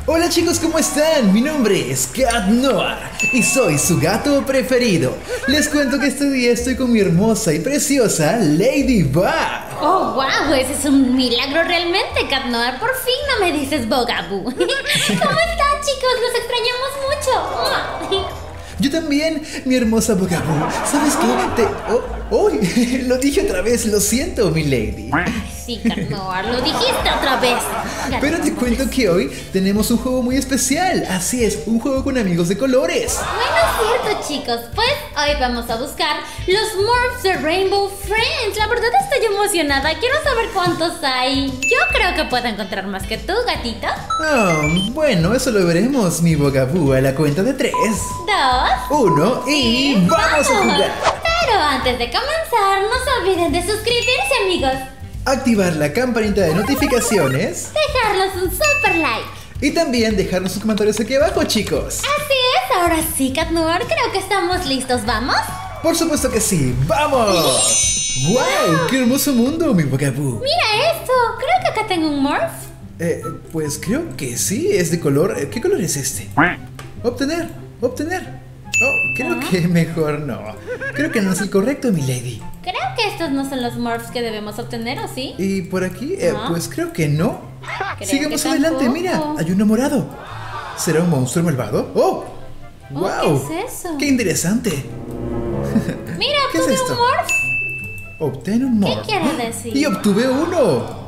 Hola chicos, ¿cómo están? Mi nombre es Cat Noir y soy su gato preferido. Les cuento que este día estoy con mi hermosa y preciosa Ladybug. Oh, wow, ese es un milagro realmente, Cat Noir. Por fin no me dices Bugaboo. ¿Cómo están, chicos? Los extrañamos mucho. Yo también, mi hermosa Bugaboo. ¿Sabes qué? Lo dije otra vez, lo siento, mi lady. Ay, sí, Cat Noir, lo dijiste otra vez. Pero te cuento que hoy tenemos un juego muy especial. Así es, un juego con amigos de colores. Bueno, es cierto, chicos. Pues hoy vamos a buscar los Smurfs de Rainbow Friends. La verdad estoy emocionada. Quiero saber cuántos hay. Yo creo que puedo encontrar más que tú, gatito. Bueno, eso lo veremos, mi Bugaboo, a la cuenta de 3, 2, 1 y ¡vamos a jugar! Pero antes de comenzar, no se olviden de suscribirse, amigos. Activar la campanita de notificaciones. Dejarnos un super like. Y también dejarnos sus comentarios aquí abajo, chicos. Así es, ahora sí, Cat Noir, creo que estamos listos, ¿vamos? Por supuesto que sí, ¡vamos! ¡Wow! ¡Qué hermoso mundo, mi Bugaboo! Mira esto, creo que acá tengo un Morph. Pues creo que sí, es de color... ¿Qué color es este? Obtener. Oh, creo que mejor no. Creo que no es el correcto, mi lady. Creo que estos no son los Morphs que debemos obtener, ¿o sí? Y por aquí, pues creo que no. Creo Sigamos que adelante, tampoco. mira, hay uno morado. ¿Será un monstruo malvado? ¡Oh! ¡Wow! ¿qué es eso? ¡Qué interesante! Mira, ¿Qué es obtuve esto? un Morph. Obtén un morph. ¿Qué quiere decir? Y obtuve uno.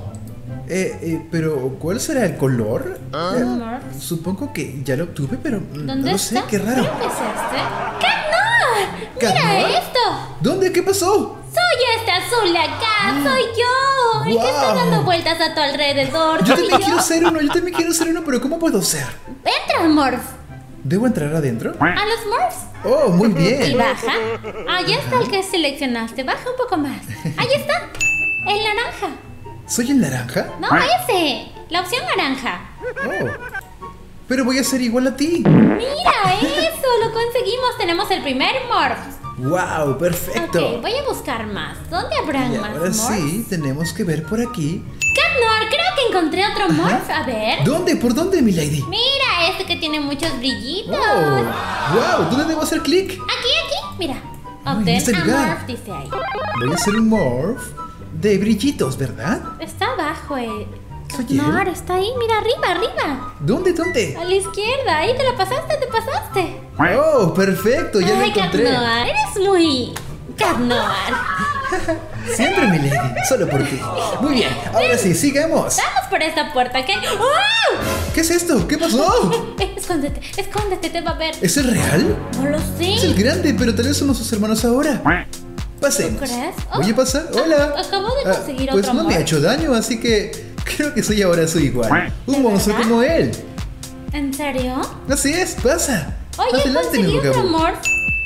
Pero ¿cuál será el color? Un Morph. Supongo que ya lo obtuve, pero ¿Dónde no lo está? sé, qué raro. Creo que es este. ¡Cat Noir! ¿Cat ¡Mira Noir? esto! ¿Dónde? ¿Qué pasó? ¡Soy este azul de acá! ¡Soy yo! El que está Guau. dando vueltas a tu alrededor. Yo soy también quiero ser uno, pero ¿cómo puedo ser? Entra, Morph. ¿Debo entrar adentro? A los Morphs. Oh, muy Y bien. baja. Ahí está el que seleccionaste. Baja un poco más. Ahí está. El naranja. ¿Soy el naranja? No, ese. La opción naranja. Oh. Pero voy a ser igual a ti. Mira eso. Lo conseguimos. Tenemos el primer Morph. ¡Wow! ¡Perfecto! Ok, voy a buscar más. ¿Dónde habrán Y más ahora Morphs? sí, tenemos que ver por aquí. Cat Noir, creo que encontré otro Morph. A ver. ¿Dónde? ¿Por dónde, mi lady? Mira, este que tiene muchos brillitos. Oh, ¡wow! ¿Dónde debo hacer clic? Aquí. Mira. Ah, en Obtén este a lugar. Morph, dice ahí. Voy a hacer un morph de brillitos, ¿verdad? Está abajo, ¿Soy Cat él? Noir, está ahí. Mira, arriba. ¿Dónde? A la izquierda. Ahí te pasaste. ¡Oh, perfecto! Ya lo Ay, Cat encontré. Noir, eres muy Cat Noir. Siempre, mi lady. Solo por ti. Muy bien. Ahora sí, sigamos. Vamos por esta puerta, ¿qué? ¡Oh! ¿Qué es esto? ¿Qué pasó? Escóndete, te va a ver. ¿Es el real? No lo Es el sé. grande, pero tal vez somos sus hermanos ahora. Pasemos. ¿Tú crees? Oh. Voy a pasar. Hola. Acabo de conseguir Pues otro no me ha morph. hecho daño, así que creo que soy ahora su igual. ¿De Un monstruo verdad? como él. ¿En serio? Así es, pasa. Oye, Adelante, mi conseguí otro Bugaboo. Morph.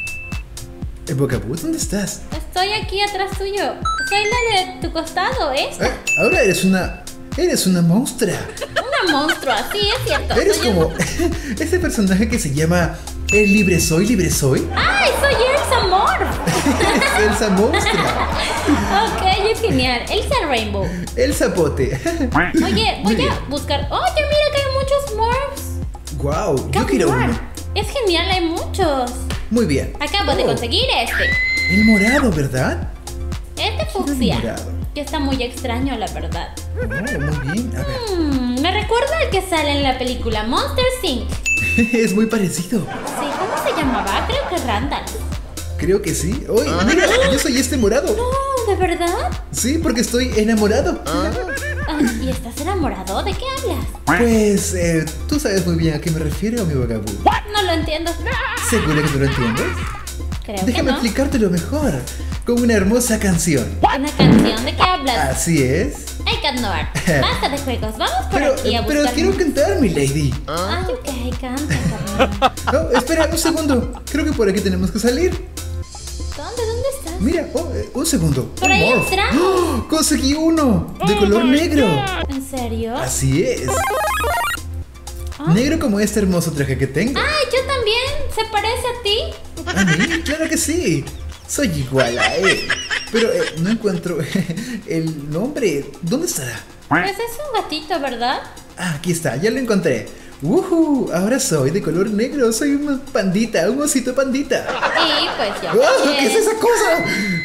Bugaboo, ¿dónde estás? Estoy aquí atrás tuyo. Soy la de tu costado, esta. Ahora eres una monstrua. Una monstrua, sí, es cierto. Eres Soy como un- este personaje que se llama El Libre Soy. ¡Ay, soy Elsa Morph! Elsa Monstrua. Ok, es genial. Elsa Rainbow. El Zapote. Oye, Muy voy bien. a buscar. Oye, mira que hay muchos Morphs. Wow, yo Cat quiero Noir. uno. Es genial, hay muchos. Muy bien. Acabo de Oh, conseguir este. El morado, ¿verdad? Este fucsia. morado. Que está muy extraño, la verdad. Oh, muy bien. A ver. Me recuerda al que sale en la película Monster Inc. Es muy parecido. Sí, ¿cómo se llamaba? Creo que Randall. Creo que sí. Oye, mira, yo soy este morado. No, ¿de verdad? Sí, porque estoy enamorado. Ah, ¿y estás enamorado? ¿De qué hablas? Pues, tú sabes muy bien a qué me refiero, mi Bugaboo. No lo entiendo. ¿Seguro que no lo entiendes? Creo que Déjame no. explicártelo mejor. Con una hermosa canción. ¿Una canción? ¿De qué hablas? Así es. Ay, Cat Noir. Basta de juegos. Vamos por aquí a buscar. Pero quiero cantar, mi lady. Ay, ok, canta, Cat Noir. No, espera un segundo. Creo que por aquí tenemos que salir. ¿Dónde estás? Mira, un segundo. Por Un ahí morph. entramos. ¡Oh! Conseguí uno de color negro. ¿En serio? Así es. Ah. Negro como este hermoso traje que tengo. Ay, yo también. ¿Se parece a ti? ¿A mí? Claro que sí. Soy igual a él. Pero no encuentro el nombre. ¿Dónde estará? Pues es un gatito, ¿verdad? Ah, aquí está, ya lo encontré. Ahora soy de color negro, soy un pandita, un osito pandita. Y pues yo ¿Qué es esa cosa?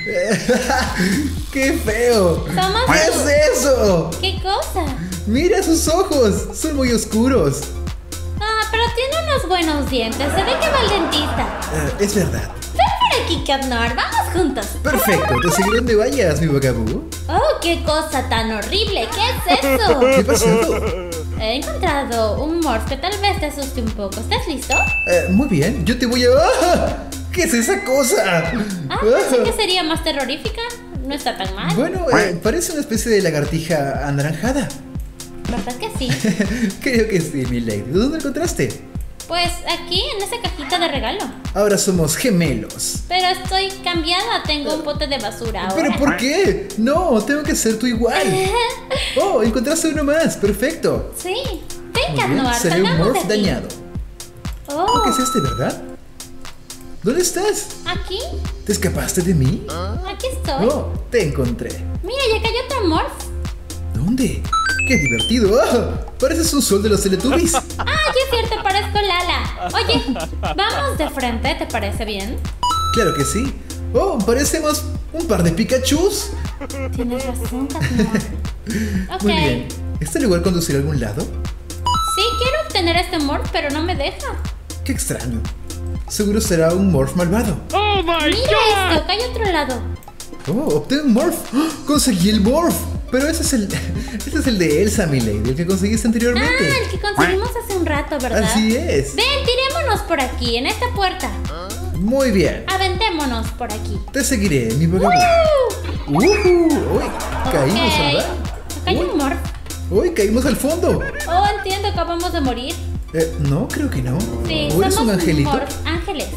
¡Qué feo! Somos ¿Qué es eso? ¿Qué cosa? Mira sus ojos, son muy oscuros. Pero tiene unos buenos dientes, se ve que va al dentista. Es verdad. Ven por aquí, Cat Noir, vamos juntos. Perfecto, te seguiré donde vayas, mi Bugaboo. Oh, qué cosa tan horrible, ¿qué es eso? ¿Qué pasó? He encontrado un morph que tal vez te asuste un poco. ¿Estás listo? Muy bien, yo te voy a... ¿Qué es esa cosa? Pensé que sería más terrorífica. No está tan mal. Bueno, parece una especie de lagartija anaranjada. ¿Verdad que sí? Creo que sí, mi lady. ¿Dónde lo encontraste? Pues aquí, en esa cajita de regalo. Ahora somos gemelos. Pero estoy cambiada, tengo un bote de basura ahora. ¿Pero por qué? No, tengo que ser tú igual. Oh, encontraste uno más, perfecto. Sí, ven, Muy Cat bien, Noir, seré un salgamos de morph aquí. dañado. Oh, ¿Qué es este, verdad? ¿Dónde estás? aquí, ¿Te escapaste de mí? aquí estoy. Oh, te encontré. Mira, ya cayó otro morph. ¿Dónde? ¡Qué divertido! Pareces un sol de los Teletubbies. Sí es cierto, parezco Lala. Oye, vamos de frente, ¿te parece bien? Claro que sí. Oh, parecemos un par de Pikachus. Tienes razón, Cat Noir. Ok, Muy bien. ¿Este lugar conducirá a algún lado? sí quiero obtener este morph, pero no me deja. Qué extraño. Seguro será un morph malvado. Mira esto, que hay otro lado. Oh, obtuve un morph. ¡Oh! Conseguí el morph. Pero ese es el de Elsa, mi lady, el que conseguiste anteriormente. El que conseguimos hace un rato, ¿verdad? Así es. Ven, tirémonos por aquí, en esta puerta. Muy bien. Aventémonos por aquí. Te seguiré, mi Bugaboo. Uy, caímos, Ok. ¿verdad? Acá hay un morph. Uy, caímos al fondo. Oh, entiendo, acabamos de morir. No, creo que no. Sí, ¿O eres somos un angelito? morph ángeles.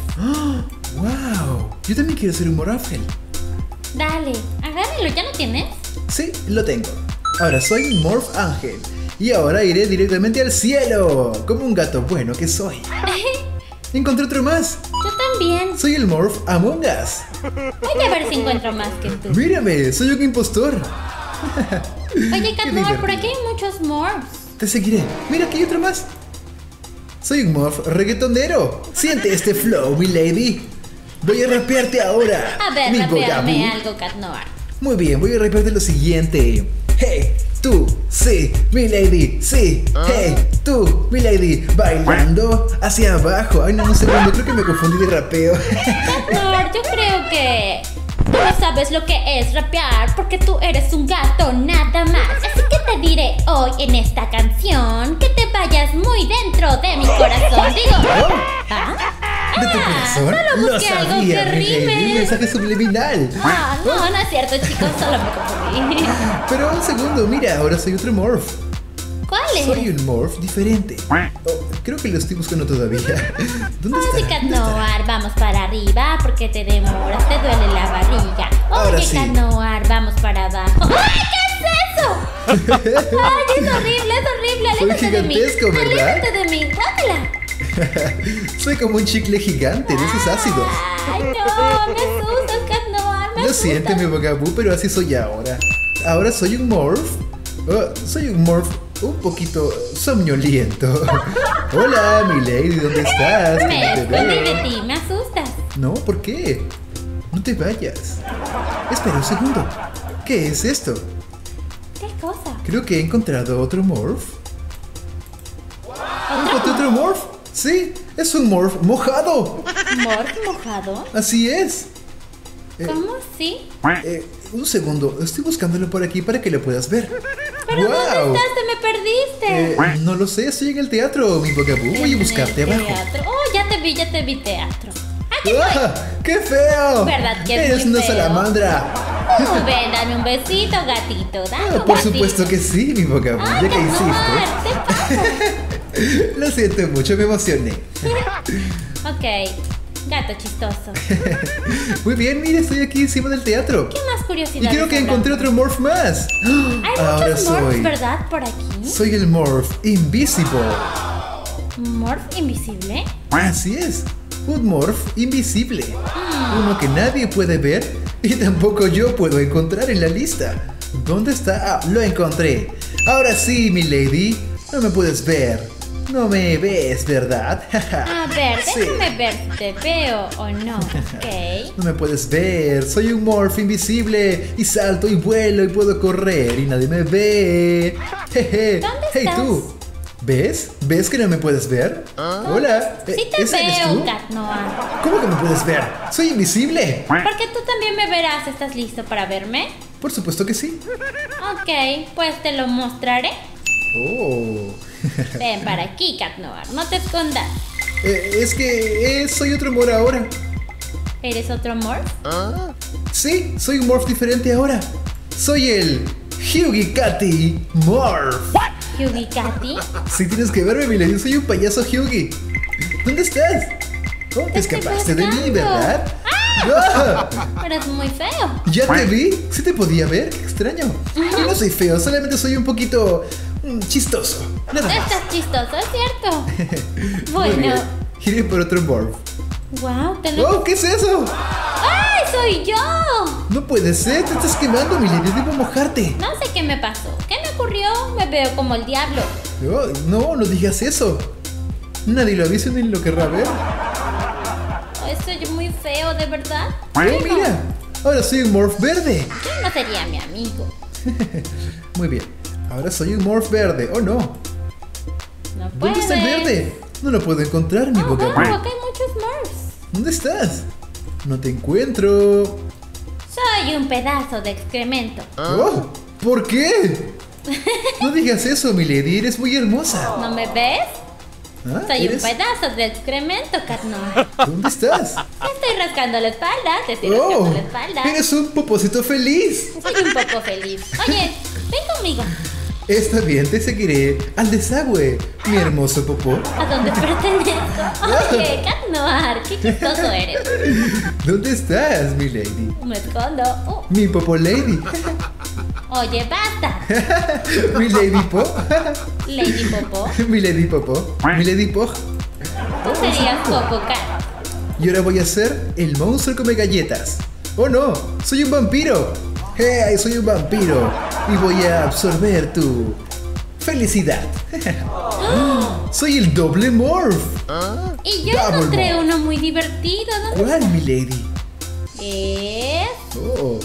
¡Wow! Yo también quiero ser un morph ángel. Dale, agárralo, ¿ya lo tienes? Sí, lo tengo. Ahora soy un morph ángel. Y ahora iré directamente al cielo. Como un gato bueno que soy. Encontré otro más. Yo también. Soy el morph Among Us. Voy a ver si encuentro más que tú. Mírame, soy un impostor. Oye, Cat Qué Noir, por divertido. aquí hay muchos morphs. Te seguiré. Mira, aquí hay otro más. Soy un morph reggaetonero. Siente este flow, mi lady. Voy a rapearte ahora. A ver, mi rapeame Bugaboo. algo, Cat Noir. Muy bien, voy a rapearte lo siguiente. Hey, tú, sí, mi lady, sí. Hey, tú, mi lady, bailando hacia abajo. Ay, no, un segundo, creo que me confundí de rapeo. Cat Noir, yo creo que tú no sabes lo que es rapear porque tú eres un gato nada más. Así que te diré hoy en esta canción que te vayas muy dentro de mi corazón. Digo, ¿De tu corazón? solo Lo busqué algo sabía, que mi lady, un rime. mensaje subliminal. No, no es cierto, chicos, solo me confundí. Pero un segundo, mira, ahora soy otro morph. ¿Cuál es? Soy un morph diferente. Oh, creo que lo estoy buscando todavía. ¿Dónde Oye, está? Cat ¿Dónde estará? Noir, vamos para arriba porque te demoras, te duele la barriga. Ahora Oye, sí. Cat Noir, vamos para abajo. ¡Ay, qué es eso! ¡Ay, es horrible, es horrible! Soy ¡Aléjate de mí! gigantesco, ¿verdad? ¡Aléjate de mí! ¡Guácala! Soy como un chicle gigante de esos ácidos. ¡Ay, no! ¡Me asustas, Cat Noir! ¡Me Lo asustas! siento, mi Bugaboo, pero así soy ahora. Ahora soy un morph. Soy un morph un poquito somnoliento. Hola, mi lady, ¿dónde estás? Me ¿Cómo te escondí veo? de ti, me asustas. No, ¿por qué? No te vayas. Espera un segundo. ¿Qué es esto? ¿Qué cosa? Creo que he encontrado otro morph. ¿Encontré otro morph? Sí, es un morph mojado. ¿Morph mojado? Así es. ¿Cómo así? Un segundo, estoy buscándolo por aquí para que lo puedas ver. ¿Pero dónde estás? ¡Te me perdiste! No lo sé, estoy en el teatro, mi Bugaboo. Voy a buscarte En el abajo. teatro. Oh, ya te vi teatro. ¡Ah! ¡Qué feo! ¿Verdad que es Eres muy una feo? salamandra. Ven, dame un besito, gatito. Dame un Por besito. supuesto que sí, mi Bugaboo. Ay, ¿Ya que Cat Noir, hiciste? ¿qué pasa? Lo siento mucho, me emocioné. Ok, gato chistoso. Muy bien, mire, estoy aquí encima del teatro. ¿Qué más Y curiosidades creo que habrá? encontré otro morph más. Hay Ahora muchos morphs, soy. ¿verdad? Por aquí. Soy el morph invisible. ¿Morph invisible? Así es, un morph invisible. Uno que nadie puede ver y tampoco yo puedo encontrar en la lista. ¿Dónde está? Ah, lo encontré. Ahora sí, mi lady, no me puedes ver. No me ves, ¿verdad? A ver, Sí. déjame ver si te veo o no, ¿ok? No me puedes ver, soy un morph invisible y salto y vuelo y puedo correr y nadie me ve. Jeje. ¿Dónde Hey estás? tú, ¿ves? ¿Ves que no me puedes ver? Hola, Sí te ¿ese eres veo, tú? Cat Noir. ¿Cómo que me puedes ver? Soy invisible. Porque tú también me verás. ¿Estás listo para verme? Por supuesto que sí. Ok, pues te lo mostraré. Oh. Ven para aquí, Cat Noir. No te escondas. Es que soy otro morph ahora. ¿Eres otro morph? Sí, soy un morph diferente ahora. Soy el Hughie Catty Morph. Hughie Catty. Si tienes que verme, Milady, soy un payaso Hughie. ¿Dónde estás? Oh, te estoy escapaste de mí, buscando. ¿verdad? ¡Ah! Eres muy feo. ¿Ya te vi? ¿Sí te podía ver? Qué extraño. Yo no soy feo, solamente soy un poquito chistoso. Nada más. Estás chistoso, ¿es cierto? Muy bien. Bueno. Iré por otro morph. Wow, te lo... ¡Oh, qué es eso! ¡Ay, soy yo! No puede ser, te estás quemando, Milady, debo mojarte. No sé qué me pasó. ¿Qué me ocurrió? Me veo como el diablo. Oh, no, no digas eso. Nadie lo ha visto ni lo querrá ver. Ay, soy muy feo, ¿de verdad? Oh, No, mira, ahora soy un morph verde. yo no sería mi amigo. Muy bien, ahora soy un morph verde. Oh, no. No ¿Dónde puedes. está el verde? No lo puedo encontrar, mi Oh, wow, boca. acá hay muchos morphs. ¿Dónde estás? No te encuentro. Soy un pedazo de excremento. Oh, ¿por qué? No digas eso, Milady, eres muy hermosa. ¿No me ves? ¿Ah? Soy ¿Eres? un pedazo de excremento, Cat Noir. ¿Dónde estás? Te estoy rascando la espalda, te estoy rascando Oh, la espalda. eres un popocito feliz. Soy un poco feliz. Oye, ven conmigo. Está bien, te seguiré al desagüe, mi hermoso popó. ¿A dónde pertenezco? Oye, Cat Noir, qué chistoso eres. ¿Dónde estás, mi lady? Me escondo. Mi popó lady. Oye, basta. Mi lady po. Lady Popo. Mi lady popó. Mi lady po. Tú serías Popo Cat. Y ahora voy a ser el monstruo come galletas. Oh no, soy un vampiro. Hey, soy un vampiro. Y voy a absorber tu felicidad. Soy el doble morph. Y yo Double encontré morph. uno muy divertido. ¿Dónde ¿Cuál, mi lady? es? Oh.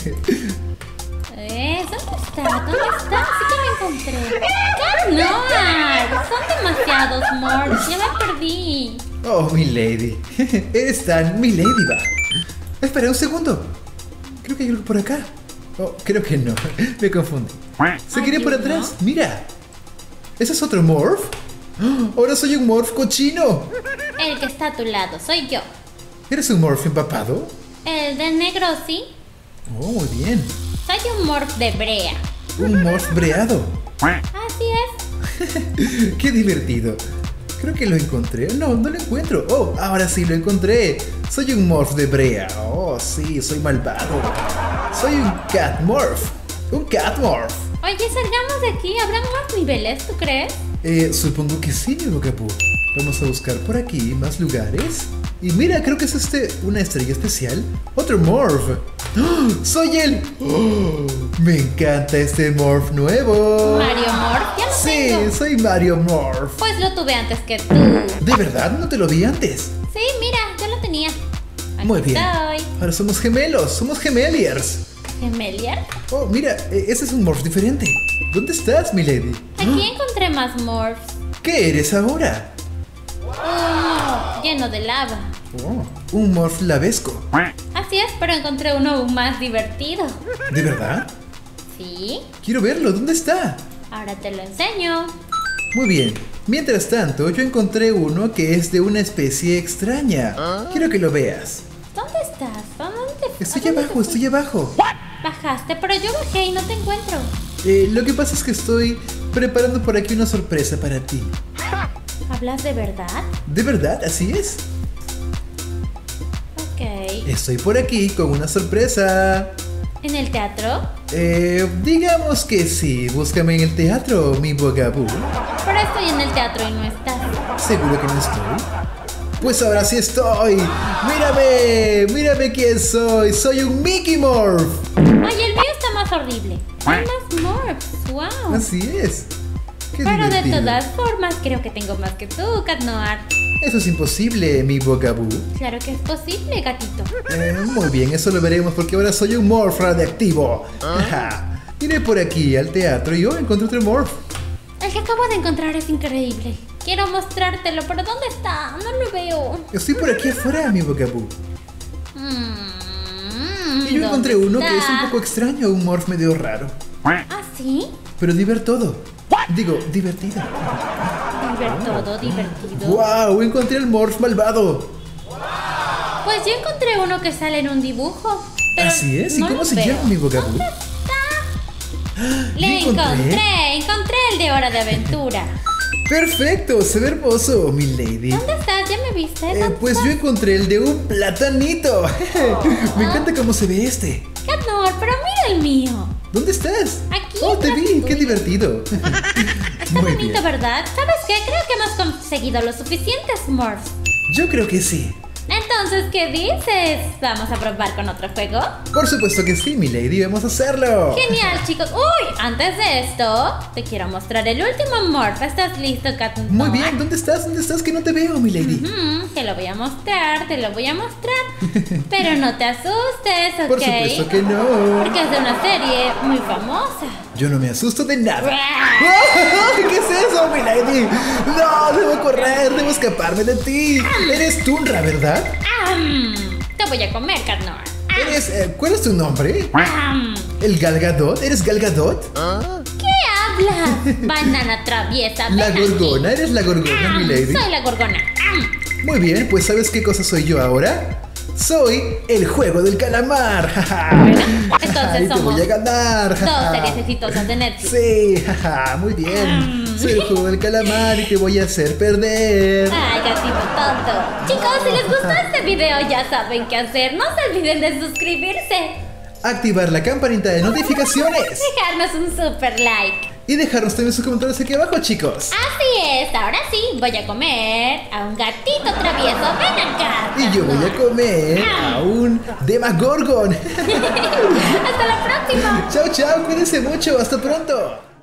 ¿Dónde está? ¿Dónde está? Sí que lo encontré. ¡Cat Noir! Son demasiados morphs. Ya me perdí. Oh, mi lady. Eres tan mi ladybug. Espera un segundo. Creo que hay algo por acá. Oh, creo que no. Me confundí. Seguiré Ay, por Dios, atrás. Mira. ¿Ese es otro morph? ¡Oh! Ahora soy un morph cochino. El que está a tu lado soy yo. ¿Eres un morph empapado? El de negro, sí. Oh, muy bien. Soy un morph de brea. Un morph breado. Así es. Qué divertido. Creo que lo encontré. No, no lo encuentro. Oh, ahora sí lo encontré. Soy un morph de brea. Oh, sí, soy malvado. Soy un cat morph. Un cat morph. Oye, salgamos de aquí. ¿Habrá más niveles, tú crees? Supongo que sí, mi Bocapú. Vamos a buscar por aquí más lugares. Y mira, creo que es una estrella especial. Otro morph. ¡Oh! ¡Soy él! ¡Oh! Me encanta este morph nuevo. Mario Morph, ya lo Sí, tengo. soy Mario Morph. Pues lo tuve antes que tú. ¿De verdad? No te lo vi antes. Sí, mira, yo lo tenía. Aquí Muy bien. estoy. Ahora somos gemelos, somos gemeliers. ¿Gemelier? Oh, mira, ese es un morph diferente. ¿Dónde estás, mi lady? Aquí encontré más morphs. ¿Qué eres ahora? Uno lleno de lava. Oh, un morph lavesco. Así es, pero encontré uno aún más divertido. ¿De verdad? ¿Sí? Quiero verlo, ¿dónde está? Ahora te lo enseño. Muy bien. Mientras tanto, yo encontré uno que es de una especie extraña. Quiero que lo veas. ¿Dónde estás? ¿Dónde te Estoy a dónde te abajo, estoy abajo. Bajaste, pero yo bajé y no te encuentro. Lo que pasa es que estoy preparando por aquí una sorpresa para ti. ¿Hablas de verdad? ¿De verdad? ¿Así es? Ok. Estoy por aquí con una sorpresa. ¿En el teatro? Digamos que sí. Búscame en el teatro, mi bogaboo. Pero estoy en el teatro y no estás. ¿Seguro que no estoy? Pues ahora sí estoy. ¡Mírame! ¡Mírame quién soy! ¡Soy un Mickey Morph! Ay, el mío está más horrible. Hay más morphs. Wow. Así es. Qué Pero de divertido. todas formas, creo que tengo más que tú, Cat Noir. Eso es imposible, mi Bugaboo. Claro que es posible, gatito. Muy bien, eso lo veremos porque ahora soy un morph radioactivo. Jaja. Iré por aquí al teatro y encontré otro morph. El que acabo de encontrar es increíble. Quiero mostrártelo, pero ¿dónde está? No lo veo. Estoy por aquí afuera, mi Bugaboo. Y yo ¿Dónde encontré uno que es un está? poco extraño, un morph medio raro. ¿Ah, sí? Pero divertido. Digo, divertido. Divertido. ¡Wow! Encontré el morph malvado. Pues yo encontré uno que sale en un dibujo. Pero Así es. ¿Y no cómo lo se veo. llama, mi Bugaboo? ¿Dónde está? ¿Lo Le encontré? encontré el de Hora de Aventura. Perfecto, se ve hermoso, mi lady. ¿Dónde estás? ¿Ya me viste? ¿Dónde Pues yo estás? encontré el de un platanito. Me encanta cómo se ve este. Cat Noir, pero mira el mío. ¿Dónde estás? Aquí, Oh, te atrás vi, tuyo. qué divertido. Está Muy bonito, bien. ¿verdad? ¿Sabes qué? Creo que hemos conseguido los suficientes morphs. Yo creo que sí. Entonces, ¿qué dices? ¿Vamos a probar con otro juego? Por supuesto que sí, mi lady, vamos a hacerlo. Genial, chicos. Uy, antes de esto, te quiero mostrar el último morph. ¿Estás listo, Cat Noir? Muy bien, ¿dónde estás? ¿Dónde estás? Que no te veo, mi lady. Te lo voy a mostrar, Pero no te asustes, ¿ok? Por supuesto que no. Porque es de una serie muy famosa. Yo no me asusto de nada. ¡Ay! ¿Qué es eso, mi lady? No, debo correr, debo escaparme de ti. Eres Tunra, ¿verdad? Te voy a comer, Cat Noir. Eres, ¿cuál es tu nombre? ¿El Gal Gadot? ¿Eres Gal Gadot? ¿Qué hablas? Banana traviesa. La ven aquí. Gorgona, ¿eres la Gorgona, mi lady? Soy la gorgona. Muy bien, pues ¿sabes qué cosa soy yo ahora? Soy el juego del calamar. entonces Ay, te somos voy a ganar. Dos series exitosas de Netflix. Sí, muy bien. Soy el juego del calamar y te voy a hacer perder. Ay, gatito tonto. Chicos, si les gustó este video ya saben qué hacer. No se olviden de suscribirse. Activar la campanita de notificaciones Dejarnos un super like. y dejarnos también sus comentarios aquí abajo, chicos. Así es, ahora sí, voy a comer a un gatito travieso. Ven acá. Y yo voy a comer a un Demagorgon. Hasta la próxima. Chao, chao, cuídense mucho. Hasta pronto.